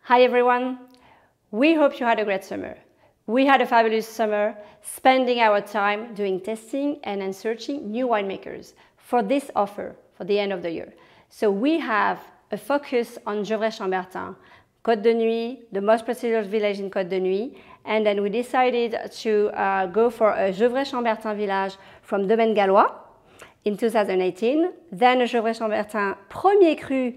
Hi everyone, we hope you had a great summer. We had a fabulous summer, spending our time doing testing and then searching new winemakers for this offer for the end of the year. So we have a focus on Gevrey-Chambertin, Côte de Nuits, the most prestigious village in Côte de Nuits, and then we decided to go for a Gevrey-Chambertin village from Domaine Gallois in 2018, then a Gevrey-Chambertin Premier Cru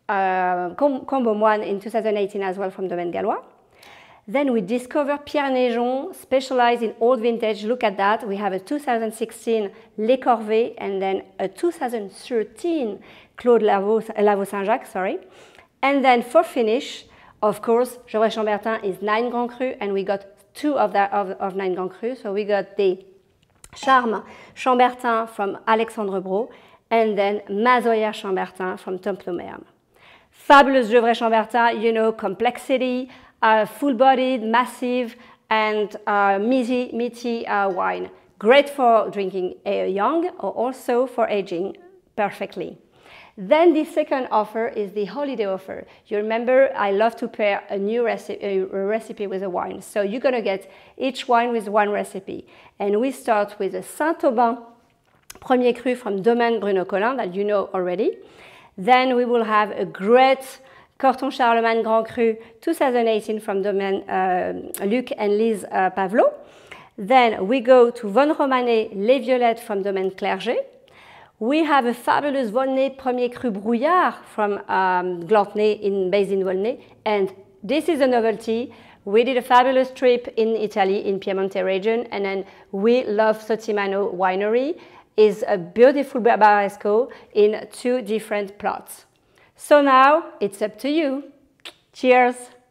Combo Moine in 2018 as well from Domaine Gallois. Then we discovered Pierre Neigeon, specialized in old vintage. Look at that. We have a 2016 Les Corvées and then a 2013 Claude Lavaux Saint-Jacques, sorry. And then for finish, of course, Gevrey-Chambertin is 9 Grand Cru, and we got two of 9 Grand Cru. So we got the Charme Chambertin from Alexandre Brault, and then Mazoya Chambertin from Temple Merme. Fabulous Gevrey-Chambertin, you know, complexity, full-bodied, massive, and meaty wine. Great for drinking young or also for aging perfectly. Then the second offer is the holiday offer. You remember I love to pair a new recipe with a wine. So you're going to get each wine with one recipe. And we start with a Saint-Aubin Premier Cru from Domaine Bruno Collin that you know already. Then we will have a great Corton Charlemagne Grand Cru 2018 from Domaine Luc and Lise Pavelot. Then we go to Von Romanet Les Violettes from Domaine Clerget. We have a fabulous Volnay Premier Cru Brouillard from Glantenay based in Volnay. And this is a novelty. We did a fabulous trip in Italy, in Piemonte region, and then we love Sottimano Winery. Is a beautiful Barbaresco in 2 different plots. So now it's up to you. Cheers!